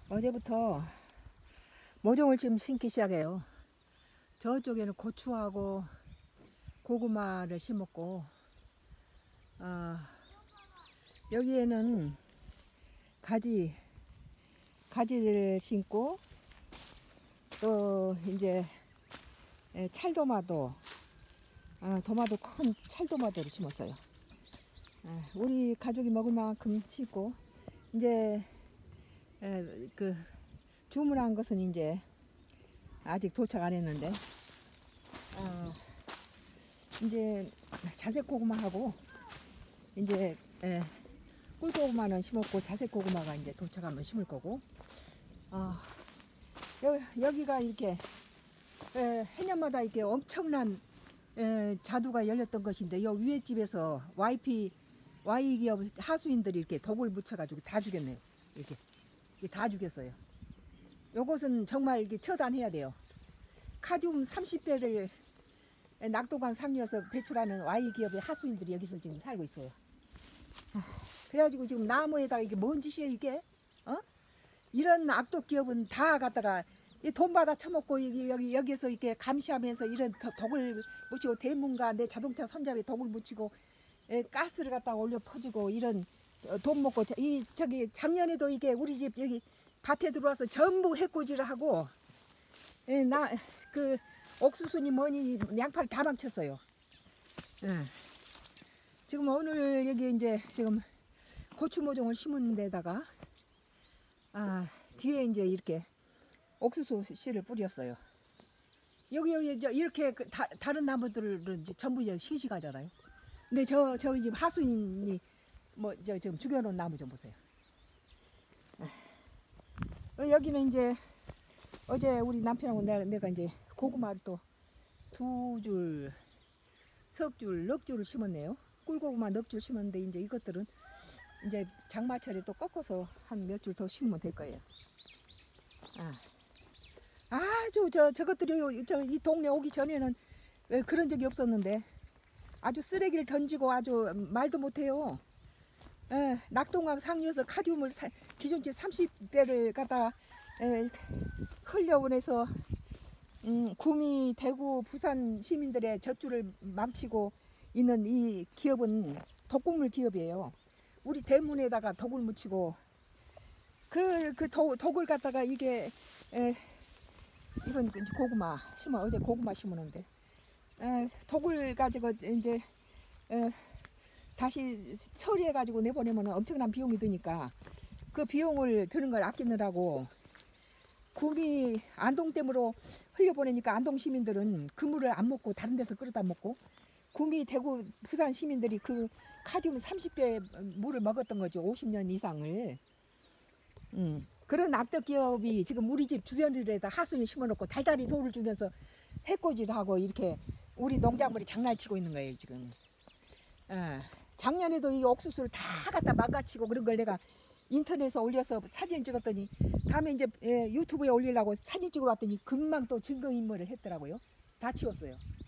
어제부터 모종을 지금 심기 시작해요. 저쪽에는 고추하고 고구마를 심었고, 여기에는 가지를 심고, 또 이제 찰도마도, 도마도 큰 찰도마도를 심었어요. 우리 가족이 먹을 만큼 심고, 이제 그 주문한 것은 이제 아직 도착 안 했는데, 이제 자색 고구마하고 이제 꿀고구마는 심었고, 자색 고구마가 이제 도착하면 심을 거고, 여기가 이렇게 해년마다 이렇게 엄청난 자두가 열렸던 것인데, 요 위에 집에서 Y 기업 하수인들이 이렇게 덕을 묻혀가지고 다 죽였네요. 이렇게 다 죽였어요. 요것은 정말 이게 처단해야 돼요. 카디움 30배를 낙도강 상류에서 배출하는 Y 기업의 하수인들이 여기서 지금 살고 있어요. 그래가지고 지금 나무에다가 이게 뭔 짓이에요 이게? 이런 악독 기업은 다 갖다가 돈 받아 처먹고 여기에서 이렇게 감시하면서 이런 덕을 묻히고, 대문과 내 자동차 손잡이에 덕을 묻히고, 가스를 갖다가 올려 퍼주고, 이런 돈 먹고, 저기 작년에도 이게 우리 집 여기 밭에 들어와서 전부 해코지를 하고, 그 옥수수니 뭐니 양파를 다 망쳤어요. 지금 오늘 여기 이제 지금 고추 모종을 심은 데다가 뒤에 이제 이렇게 옥수수 씨를 뿌렸어요. 여기 이렇게 다른 나무들은 이제 전부 이제 싱싱하잖아요. 근데 저기 지금 하수인이 지금 죽여놓은 나무 좀 보세요. 여기는 이제 어제 우리 남편하고 내가 이제 고구마를 또 2줄, 석줄, 넉 줄을 심었네요. 꿀고구마 넉 줄 심었는데, 이제 이것들은 이제 장마철에 또 꺾어서 한 몇 줄 더 심으면 될 거예요. 아주 저것들이 이 동네 오기 전에는 그런 적이 없었는데, 아주 쓰레기를 던지고 아주 말도 못해요. 낙동강 상류에서 카디움을 기준치 30배를 갖다 흘려보내서 구미, 대구, 부산 시민들의 젖줄을 망치고 있는 이 기업은 덕곡물 기업이에요. 우리 대문에다가 덕을 묻히고, 덕을 갖다가 이게 이건 고구마 어제 고구마 심었는데, 덕을 가지고 이제 다시 처리해 가지고 내보내면 엄청난 비용이 드니까, 그 비용을 드는 걸 아끼느라고 구미 안동댐으로 흘려보내니까 안동 시민들은 그 물을 안 먹고 다른 데서 끌어다 먹고, 구미, 대구, 부산 시민들이 그 카디움 30배 물을 먹었던 거죠. 50년 이상을. 그런 악덕 기업이 지금 우리 집 주변에다 하수인 심어놓고 달달이 돌을 주면서 해코지를 하고 이렇게 우리 농작물이 장난치고 있는 거예요 지금. 작년에도 이 옥수수를 다 갖다 망가치고 그런 걸 내가 인터넷에 올려서 사진을 찍었더니, 다음에 이제 유튜브에 올리려고 사진 찍으러 왔더니 금방 또 증거인멸을 했더라고요. 다 치웠어요.